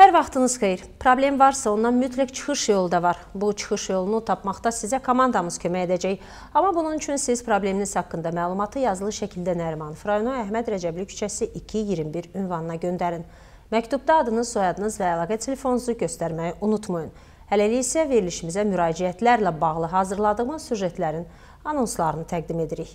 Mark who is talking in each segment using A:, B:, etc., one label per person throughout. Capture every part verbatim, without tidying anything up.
A: Hər vaxtınız xeyir. Problem varsa ondan mütləq çıxış yolu da var. Bu çıxış yolunu tapmaqda sizə komandamız kömək edəcək. Amma bunun üçün siz probleminiz haqqında məlumatı yazılı şəkildə Nərimanov rayonu Əhməd Rəcəbli küçəsi iki iyirmi bir ünvanına göndərin. Məktubda adınız, soyadınız və əlaqə telefonunuzu göstərməyi unutmayın. Hələlik isə verilişimizə müraciətlərlə bağlı hazırladığımız süjetlərin anonslarını təqdim edirik.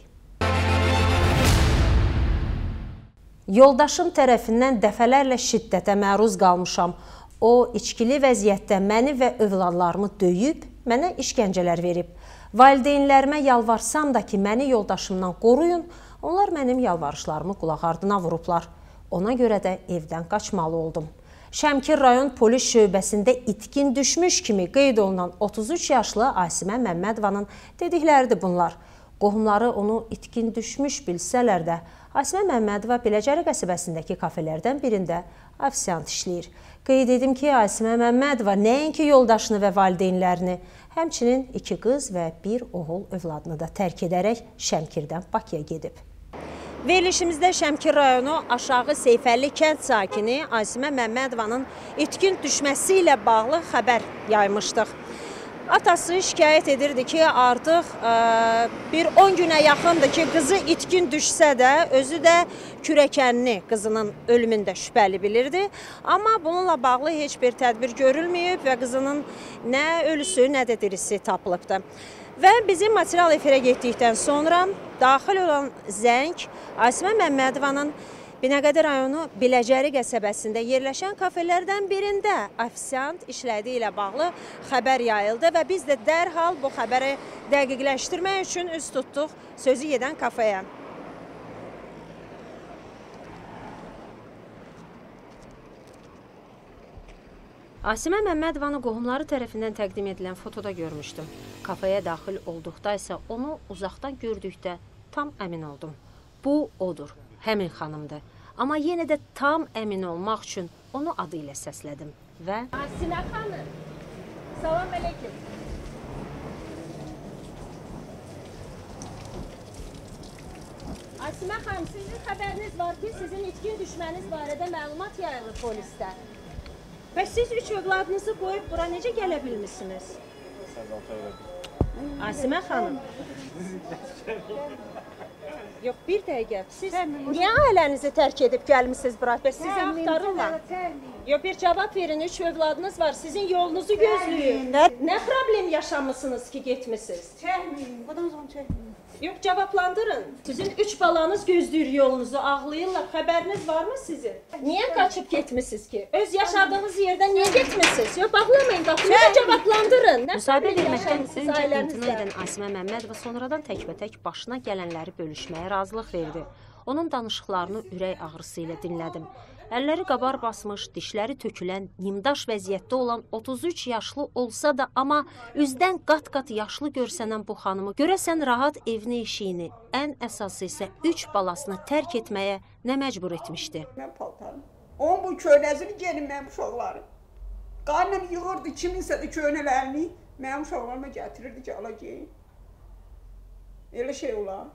A: Yoldaşım tərəfindən dəfələrlə şiddətə məruz qalmışam. O, içkili vəziyyətdə məni və övladlarımı döyüb, mənə işgəncələr verib. Valideynlərimə yalvarsam da ki, məni yoldaşımdan qoruyun, onlar mənim yalvarışlarımı qulaq ardına vurublar. Ona görə də evdən qaçmalı oldum. Şəmkir rayon polis şöbəsində itkin düşmüş kimi qeyd olunan otuz üç yaşlı Asimə Məmmədovanın dedikləridir bunlar. Qohumları onu itkin düşmüş bilsələr də, Asimə Məmmədova Biləcəri qəsəbəsindəki kafelərdən birində ofisiant işləyir. Qeyd edim ki, Asimə Məmmədova nəinki yoldaşını və valideynlərini, həmçinin iki qız və bir oğul övladını da tərk edərək Şəmkirdən Bakıya gedib. Verilişimizdə Şəmkir rayonu Aşağı Seyfəlli kənd sakini Asimə Məmmədovanın itkin düşməsi ilə bağlı xəbər yaymışdıq. Atası şikayət edirdi ki, artıq ə, bir on günə yaxındır ki, qızı itkin düşsə də, özü də kürəkənini qızının ölümündə şübhəli bilirdi. Amma bununla bağlı heç bir tədbir görülməyib və qızının nə ölüsü, nə də dirisi tapılıbdır. Və bizim material efirə getdikdən sonra daxil olan zəng Asimə Məmmədovanın Binəqədi rayonu Biləcəri qəsəbəsində yerləşən kafelərdən birində ofisiant işlədiyi ilə bağlı xəbər yayıldı və biz də dərhal bu xəbəri dəqiqləşdirmək üçün üz tutduq sözü gedən kafeyə. Asimə Məmmədovanı qohumları tərəfindən təqdim edilən fotoda görmüşdüm. Kafeyə daxil olduqda isə onu uzaqdan gördükdə tam əmin oldum. Bu odur, həmin xanımdır. Amma yenə də tam əmin olmaq üçün onu adı ilə səslədim və... Asimə xanım, salam əleykum. Asimə xanım, sizin xəbəriniz var ki, sizin itkin düşməniz barədə məlumat yayılır polisdə. Və siz üç övladınızı qoyub bura necə gələ bilmişsiniz? Asimə xanım. Yox, bir dəqiqə. Siz niyə ailənizi tərk edib gəlmişsiniz bura? Sizi axtarırlar. Yox, bir cavab verin. Üç övladınız var. Sizin yolunuzu gözləyin. Nə problem yaşamışsınız ki, getmişsiniz? Çəkməyin. Buradan sonra çəkməyin. Yox, cavablandırın. Sizin üç balanız gözləyir yolunuzu, ağlayırlar. Xəbəriniz varmı sizin? Niyə qaçıb getmişsiniz ki? Öz yaşadığınız yerdən niyə getmişsiniz? Yox, bağlamayın qapını, cavablandırın. Müsahibə verməkdən öncə imtina edən Asimə Məmmədova sonradan təkbətək başına gələnləri bölüşməyə razılıq verdi. Onun danışıqlarını ürək ağrısı ilə dinlədim. Əlləri qabar basmış, dişləri tökülən, nimdaş vəziyyətdə olan otuz üç yaşlı olsa da, amma üzdən qat-qat yaşlı görsənən bu xanımı görəsən rahat evini, işini, ən əsası isə üç balasını tərk etməyə nə məcbur etmişdi?
B: Mən paltarım. Onun bu köynəsini gelin mənim uşaqları. Qarnım yığırdı kiminsə də köynələrini, mənim uşaqlarıma gətirirdi ki, ala geyin. Elə şey olar.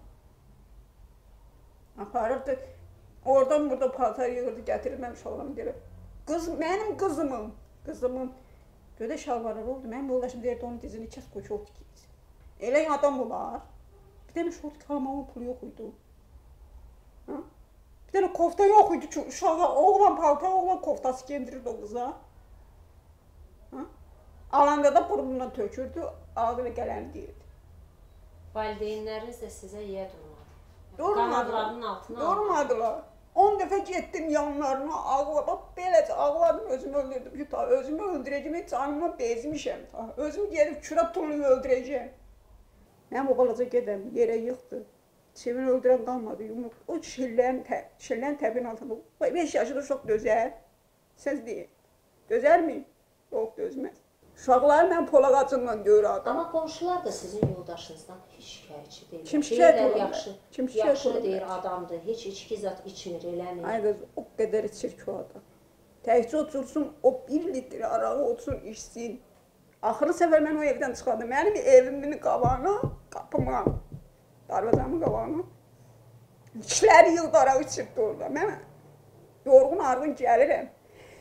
B: Aparırdı. Oradan burada paltar yığırdı, gətirir mənim uşaqlarımı deyir. Qız, mənim qızımın, qızımın gödə şalvarları oldu. Mənim yoldaşım deyirdi, onun dizini kəs qoy şort giysin. Elə adam olar. Bir dənə şort almağın pulu yox idi. Ha? Bir dənə kofta yox idi ki, uşağa, oğlan paltar, oğlan koftası giyindirirdi o qıza. Ha? Alanda da burnundan tökürdü, ağzına gələni deyirdi.
A: Valideynləriniz də sizə yiyə durmadı.
B: Durmadılar. Durmadılar. on dəfə getdim yanlarına, ağladım, beləcə ağladım, özümü öldürdüm ki, ta özümü öldürəcəm, canımla bezmişəm, ta özümü gelib kürə tulunu öldürəcəm. Mənim o balaca gedəm, yerə yıxdı, çevini öldürən qalmadı, yumruq, o şillərin, tə, şillərin təbin altında, beş yaşında uşaq dözər, siz deyin, dözər mi? Yox, dözməz. Uşaqları mən polaq acından görürəm.
A: Amma qonşular da sizin yoldaşınızdan heç şikayətçi deyil.
B: Kim şikayət edir?
A: Yaxşı,
B: Kim
A: yaxşı deyir adamdır, heç içki zat içmir, eləmir.
B: Ay qız, o qədər içir ki o adam. Təkcə otursun, o bir litre arağı otursun, içsin. Axırı səfər mən o evdən çıxardım. Mənim evimin qabağına, qapıma, darvazamın qabağına. İçləri yıldı arağı içirdi orada. Mən yorğun arğın gəlirəm.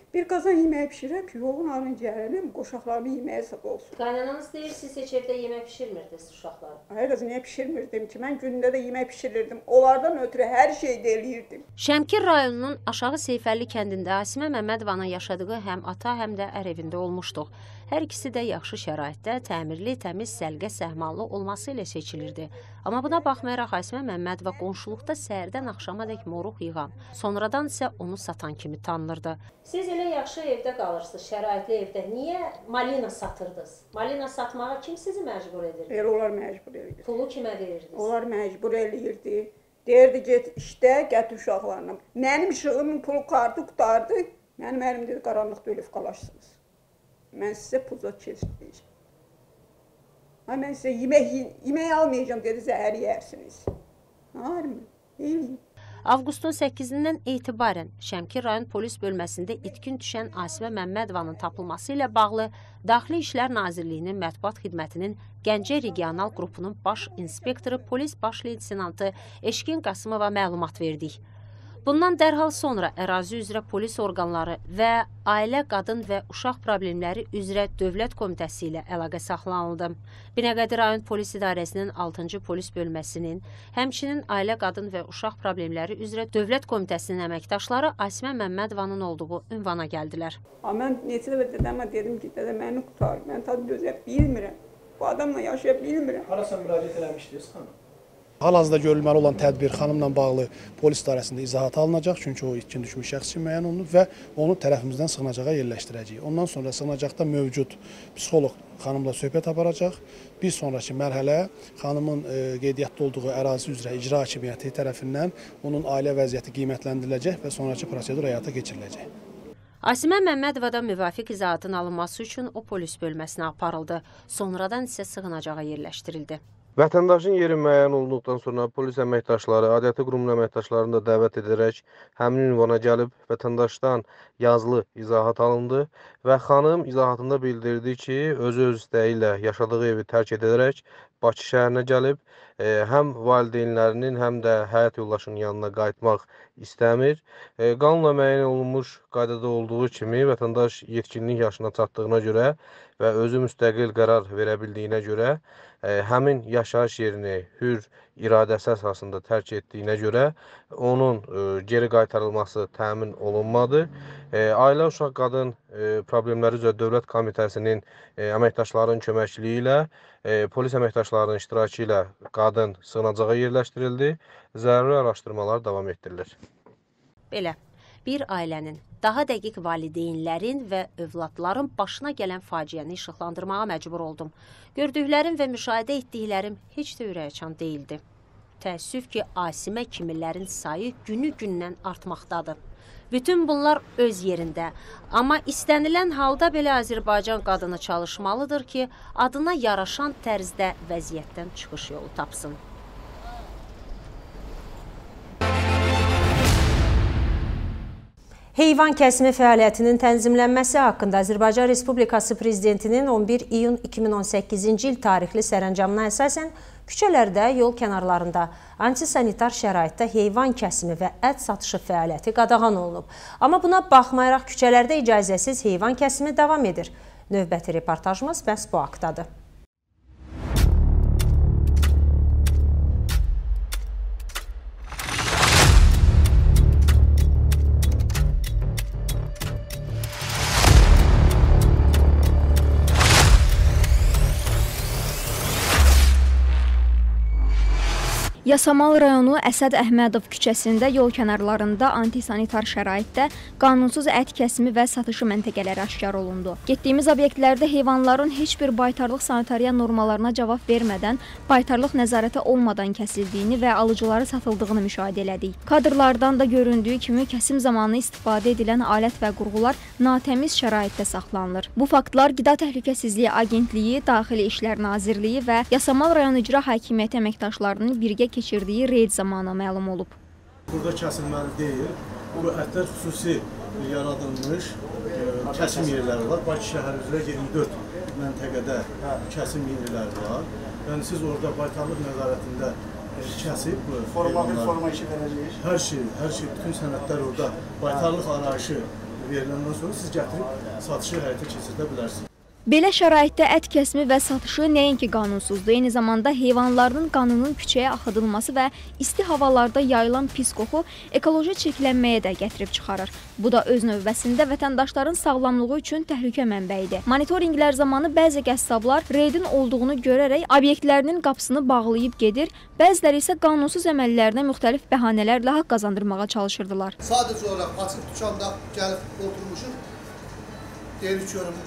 B: Bir qazan yeməyi pişirəm ki, yolun arın gəlinim, qoşaqlarımı yeməyə sabah olsun.
A: Qaynananız deyir, siz heç evdə yemək pişirmirdiniz uşaqlara.
B: Hayır qızım, niyə pişirmirdim ki? Mən gündə də yemək pişirirdim. Onlardan ötürü hər şeydə eləyirdim.
A: Şəmkir rayonunun Aşağı Seyfəlli kəndində Asimə Məmmədovanın yaşadığı həm ata, həm də ər evində olmuşduq. Hər ikisi də yaxşı şəraitdə, təmirli, təmiz, səlqə, səhmanlı olması ilə seçilirdi. Amma buna baxmayaraq Asimə Məmmədova qonşuluqda səhərdən axşamadək moruq yığan, sonradan isə onu satan kimi tanınırdı. Siz elə yaxşı evdə qalırsınız, şəraitli evdə. Niyə malina satırdınız? Malina satmağa kim sizi məcbur edirdi?
B: Elə onlar məcbur edirdi.
A: Pulu kimə verirdiniz?
B: Onlar məcbur eləyirdi. Deyirdi, get işdə, gətir uşaqlarına. Mənim işığımın pulu kartı qutardı. Mənim əlim dedi, qaranlıqda ölüb qalaşsınız. Mən sizə pulda keçirməyəcəm. Mən sizə yemək, yemək almayacağım dedi, zəhər yersiniz. Hayır mı? Eyni.
A: Avqustun səkkizindən etibarən Şəmkir rayon polis bölməsində itkin düşən Asimə Məmmədovanın tapılması ilə bağlı Daxili İşlər Nazirliyinin Mətbuat Xidmətinin Gəncə Regional Qrupunun baş inspektoru polis baş leytenantı Eşkin Qasımova məlumat verdik. Bundan dərhal sonra ərazi üzrə polis orqanları və Ailə, Qadın və Uşaq Problemləri üzrə Dövlət Komitəsi ilə əlaqə saxlanıldı. Binəqədi rayon polis idarəsinin altıncı polis bölməsinin, həmçinin Ailə, Qadın və Uşaq Problemləri üzrə Dövlət Komitəsinin əməkdaşları Asimə Məmmədovanın olduğu ünvana gəldilər.
B: Mən neçə dəfə dedəmə dedim ki, dədə məni qutar, mən tadı dözə bilmirəm, bu adamla yaşaya bilmirəm.
C: Harasa müraciət eləmişdiniz xanım?
D: Hal-hazırda görülməli olan tədbir xanımla bağlı polis idarəsində izahat alınacaq, çünki o itkin düşmüş şəxs üçün müəyyən olunub və onu tərəfimizdən sığınacağa yerləşdirəcəyik. Ondan sonra sığınacaqda mövcud psixoloq xanımla söhbət aparacaq. Bir sonraki mərhələ xanımın e, qeydiyyatda olduğu ərazi üzrə icra hakimiyyəti tərəfindən onun ailə vəziyyəti qiymətləndiriləcək və sonraki prosedur həyata keçiriləcək.
A: Asimə Məmmədovada müvafiq izahatın alınması üçün o polis bölməsinə aparıldı. Sonradan isə sığınacağa yerləşdirildi.
E: Vətəndaşın yeri müəyyən olunduqdan sonra polis əməkdaşları, aidiyyatı qurumun əməkdaşlarını da dəvət edərək həmin ünvana gəlib vətəndaşdan yazılı izahat alındı və xanım izahatında bildirdi ki, özü öz istəyi ilə yaşadığı evi tərk edərək Bakı şəhərinə gəlib, e, həm valideynlərinin, həm də həyat yoldaşının yanına qayıtmaq istəmir. E, qanunla müəyyən olunmuş qaydada olduğu kimi vətəndaş yetkinlik yaşına çatdığına görə və özü müstəqil qərar verə bildiyinə görə e, həmin yaşayış yerini hür iradəsi əsasında tərk etdiyinə görə onun e, geri qaytarılması təmin olunmadı. E, Ailə, Uşaq, Qadın e, Problemləri üzrə Dövlət Komitəsinin e, əməkdaşlarının köməkliyi ilə e, polis əməkdaşlarının iştirakı ilə qadın sığınacağa yerləşdirildi. Zəruri araşdırmalar davam etdirilir.
A: Belə, bir ailənin, daha dəqiq valideynlərin və övladların başına gələn faciəni işıqlandırmağa məcbur oldum. Gördüklərim və müşahidə etdiklərim heç də ürəkaçan deyildi. Təəssüf ki, Asimə kimilərin sayı günü-gündən artmaqdadır. Bütün bunlar öz yerində, amma istənilən halda belə Azərbaycan qadını çalışmalıdır ki, adına yaraşan tərzdə vəziyyətdən çıxış yolu tapsın. Heyvan kəsimi fəaliyyətinin tənzimlənməsi haqqında Azərbaycan Respublikası Prezidentinin on bir iyun iki min on səkkizinci il tarixli sərəncamına əsasən küçələrdə, yol kənarlarında antisanitar şəraitdə heyvan kəsimi və ət satışı fəaliyyəti qadağan olunub. Amma buna baxmayaraq küçələrdə icazəsiz heyvan kəsimi davam edir. Növbəti reportajımız məhz bu haqdadır.
F: Yasamal rayonu Əsəd Əhmədov küçəsində yol kənarlarında antisanitar şəraitdə qanunsuz ət kəsimi və satışı məntəqələri aşkar olundu. Getdiyimiz obyektlərdə heyvanların heç bir baytarlıq sanitariya normalarına cavab vermədən, baytarlıq nəzarəti olmadan kəsildiyini və alıcıları satıldığını müşahidə elədik. Kadrlardan da göründüyü kimi kəsim zamanı istifadə edilən alət və qurğular natəmiz şəraitdə saxlanılır. Bu faktlar Qida Təhlükəsizliyi Agentliyi, Daxili İşlər Nazirliyi və Yasamal rayon icra hakimiyyəti əməkdaşlarının birgə keçirdiyi reyd zamanı məlum olub.
C: Burada kəsilməli deyil, bu ətlər xüsusi yaradılmış e, kəsim yerləri var. Bakı şəhəri üzrə iyirmi dörd məntəqədə kəsim yerləri var. Yəni siz orada baytarlıq nəzarətində e, kəsib forma bir forma işi verəcəyik. Hər şey, hər şey, bütün sənədlər orada baytarlıq arayışı veriləndən sonra siz gətirib satışı həyata keçirdə bilərsiniz.
F: Belə şəraitdə ət kəsimi və satışı nəinki qanunsuzdur, eyni zamanda heyvanların qanının küçəyə axıdılması və isti havalarda yayılan pis qoxu ekoloji çirklənməyə də gətirib çıxarır. Bu da öz növbəsində vətəndaşların sağlamlığı üçün təhlükə mənbəyidir. Monitorinqlər zamanı bəzi qəssablar reydin olduğunu görərək obyektlərinin qapısını bağlayıb gedir, bəziləri isə qanunsuz əməllərinə müxtəlif bəhanələrlə haqq qazandırmağa çalışırdılar.
G: Sadəcə olaraq açıq dükanda gəlib oturmuşuq, deyirik görüm.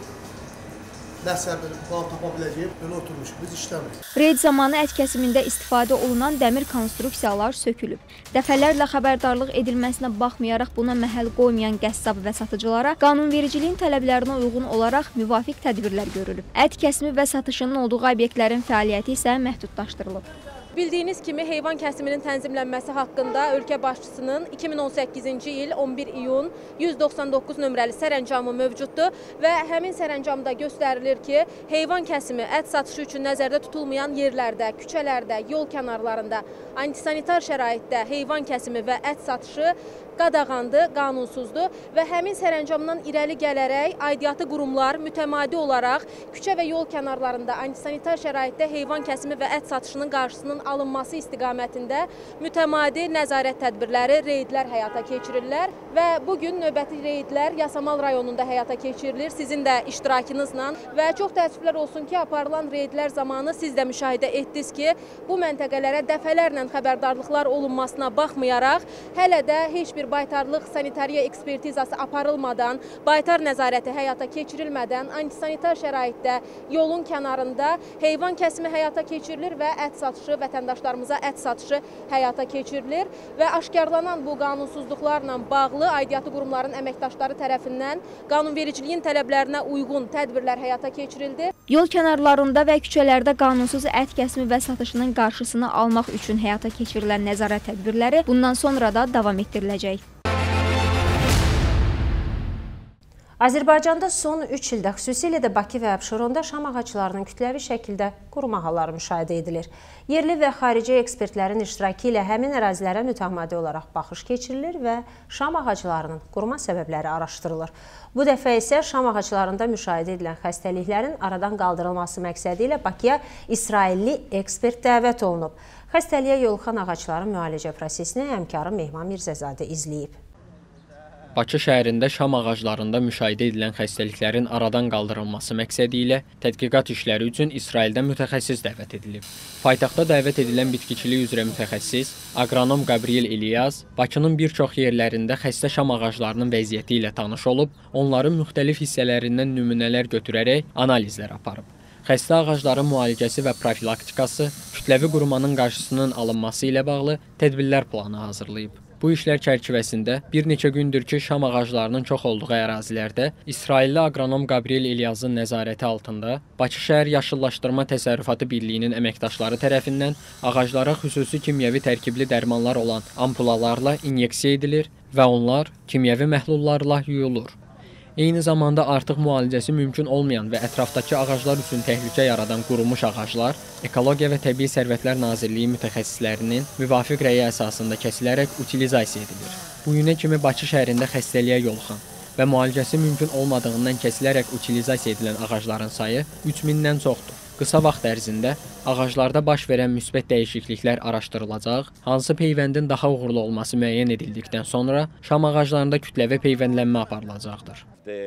G: Nəsə bir bal tapa biləcəyib, belə oturmuşuq, biz işləmirik.
F: Reyd zamanı ət kəsimində istifadə olunan dəmir konstruksiyalar sökülüb. Dəfələrlə xəbərdarlıq edilməsinə baxmayaraq buna məhəl qoymayan qəssab və satıcılara qanunvericiliyin tələblərinə uyğun olaraq müvafiq tədbirlər görülüb. Ət kəsimi və satışının olduğu obyektlərin fəaliyyəti isə məhdudlaşdırılıb.
H: Bildiyiniz kimi heyvan kəsiminin tənzimlənməsi haqqında ölkə başçısının iki min on səkkizinci il on bir iyun yüz doxsan doqquz nömrəli sərəncamı mövcuddur və həmin sərəncamda göstərilir ki, heyvan kəsimi ət satışı üçün nəzərdə tutulmayan yerlərdə, küçələrdə, yol kənarlarında, antisanitar şəraitdə heyvan kəsimi və ət satışı qadağandır, qanunsuzdur və həmin sərəncamdan irəli gələrək aidiyyatı qurumlar mütəmadi olaraq küçə və yol kənarlarında antisanitar şəraitdə heyvan kəsimi və ət satışının qarşısının alınması istiqamətində mütəmadi nəzarət tədbirləri, reydlər həyata keçirirlər və bugün növbəti reydlər Yasamal rayonunda həyata keçirilir sizin də iştirakınızla və çox təəssüflər olsun ki, aparılan reydlər zamanı siz də müşahidə etdiniz ki, bu məntəqələrə dəfələrlə xəbərdarlıqlar olunmasına baxmayaraq, hələ də heç bir baytarlıq sanitariya ekspertizası aparılmadan, baytar nəzarəti həyata keçirilmədən, antisanitar şəraitdə yolun kənarında heyvan kəsimi həyata keçirilir və ət satışı, vətəndaşlarımıza ət satışı həyata keçirilir və aşkarlanan bu qanunsuzluqlarla bağlı aidiyyatı qurumların əməkdaşları tərəfindən qanunvericiliyin tələblərinə uyğun tədbirlər həyata keçirildi.
F: Yol kənarlarında və küçələrdə qanunsuz ət kəsimi və satışının qarşısını almaq üçün həyata keçirilən nəzarət tədbirləri bundan sonra da davam etdiriləcək.
A: Azərbaycanda son üç ildə, xüsusilə də Bakı və Abşeronda şam ağaclarının kütləvi şəkildə quruma halları müşahidə edilir. Yerli və xarici ekspertlərin iştirakı ilə həmin ərazilərə mütəmadi olaraq baxış keçirilir və şam ağaclarının quruma səbəbləri araşdırılır. Bu dəfə isə şam ağaclarında müşahidə edilən xəstəliklərin aradan qaldırılması məqsədi ilə Bakıya İsrailli ekspert dəvət olunub. Xəstəliyə yoluxan ağacların müalicə prosesini həmkarı Mehman Mirzəzadə izləyib.
I: Bakı şəhərində şam ağaclarında müşahidə edilən xəstəliklərin aradan qaldırılması məqsədi ilə tədqiqat işləri üçün İsraildən mütəxəssis dəvət edilib. Paytaxtda dəvət edilən bitkiçilik üzrə mütəxəssis, aqronom Gabriel İlyas, Bakının bir çox yerlərində xəstə şam ağaclarının vəziyyəti ilə tanış olub, onların müxtəlif hissələrindən nümunələr götürərək analizlər aparıb. Xəstə ağacların müalicəsi və profilaktikası, kütləvi qurumanın qarşısının alınması ilə bağlı tədbirlər planı hazırlayıb. Bu işlər çərçivəsində bir neçə gündür ki, şam ağaclarının çox olduğu ərazilərdə İsrailli aqronom Gabriel İlyazın nəzarəti altında Bakı şəhər Yaşıllaşdırma Təsərrüfatı Birliyinin əməkdaşları tərəfindən ağaclara xüsusi kimyəvi tərkibli dərmanlar olan ampulalarla inyeksiya edilir və onlar kimyəvi məhlullarla yuyulur. Eyni zamanda artıq müalicəsi mümkün olmayan və ətrafdakı ağaclar üçün təhlükə yaradan qurumuş ağaclar Ekologiya və Təbii Sərvətlər Nazirliyi mütəxəssislərinin müvafiq rəyi əsasında kəsilərək utilizasiya edilir. Bu günə kimi Bakı şəhərində xəstəliyə yoluxan və müalicəsi mümkün olmadığından kəsilərək utilizasiya edilən ağacların sayı üç mindən çoxdur. Qısa vaxt ərzində ağaclarda baş verən müsbət dəyişikliklər araşdırılacaq, hansı peyvəndin daha uğurlu olması müəyyən edildikdən sonra şam ağaclarında kütləvi peyvəndlənmə aparılacaqdır.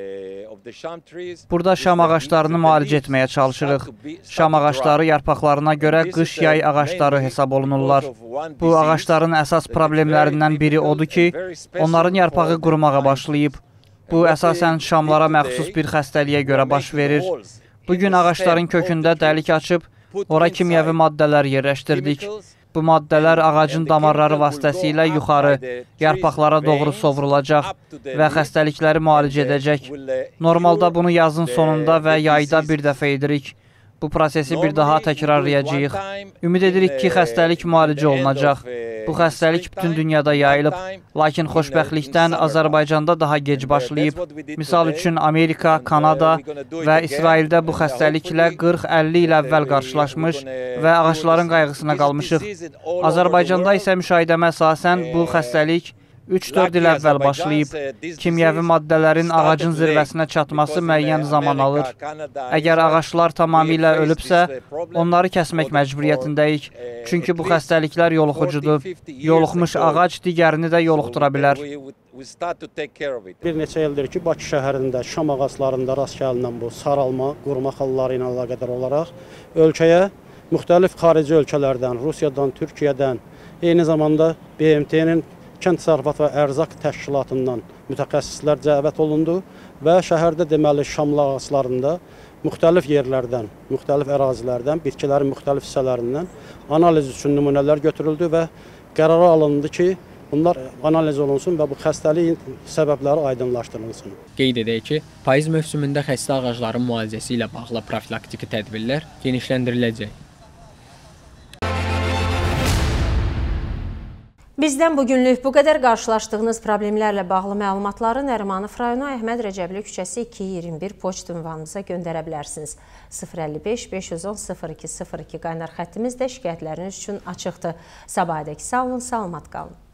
J: Burada şam ağaclarını müalicə etməyə çalışırıq. Şam ağacları yarpaqlarına görə qış-yay ağacları hesab olunurlar. Bu ağacların əsas problemlərindən biri odur ki, onların yarpağı qurumağa başlayıb. Bu əsasən şamlara məxsus bir xəstəliyə görə baş verir. Bugün ağacların kökündə dəlik açıb, ora kimyəvi maddələr yerləşdirdik. Bu maddələr ağacın damarları vasitəsilə yuxarı, yarpaqlara doğru sovrulacaq və xəstəlikləri müalicə edəcək. Normalda bunu yazın sonunda və yayda bir dəfə edirik. Bu prosesi bir daha təkrarlayacağıq. Ümid edirik ki, xəstəlik müalicə olunacaq. Bu xəstəlik bütün dünyada yayılıb, lakin xoşbəxtlikdən Azərbaycanda daha gec başlayıb. Misal üçün Amerika, Kanada və İsraildə bu xəstəliklə qırx əlli il əvvəl qarşılaşmış və ağacların qayğısına qalmışıq. Azərbaycanda isə müşahidəmə əsasən bu xəstəlik üç dörd il əvvəl başlayıb. Kimyəvi maddələrin ağacın zirvəsinə çatması müəyyən zaman alır. Əgər ağaclar tamamilə ölübsə, onları kəsmək məcburiyyətindəyik. Çünki bu xəstəliklər yoluxucudur. Yoluxmuş ağac digərini də yoluxdura bilər.
K: Bir neçə ildir ki, Bakı şəhərində şam ağaclarında rast gəlinən bu saralma, quruma halları ilə əlaqədar olaraq ölkəyə müxtəlif xarici ölkələrdən, Rusiyadan, Türkiyədən, eyni zamanda B M T-nin Kənd Təsərrüfat və Ərzaq Təşkilatından mütəxəssislər cəlb olundu və şəhərdə deməli şamlı ağaclarında müxtəlif yerlərdən, müxtəlif ərazilərdən, bitkilərin müxtəlif hissələrindən analiz üçün nümunələr götürüldü və qərara alındı ki, bunlar analiz olunsun və bu xəstəliyin səbəbləri aydınlaşdırılsın.
I: Qeyd edək ki, payız mövsümündə xəstə ağacların müalicəsi ilə bağlı profilaktiki tədbirlər genişləndiriləcək.
A: Bizdən bugünlük bu qədər. Qarşılaşdığınız problemlərlə bağlı məlumatları Nərimanov rayonu Əhməd Rəcəbli küçəsi iki iyirmi bir poçt ünvanımıza göndərə bilərsiniz. sıfır əlli beş beş yüz on sıfır iki sıfır iki qaynar xəttimiz də şikayətləriniz üçün açıqdır. Sabahədək sağ olun, salamat qalın.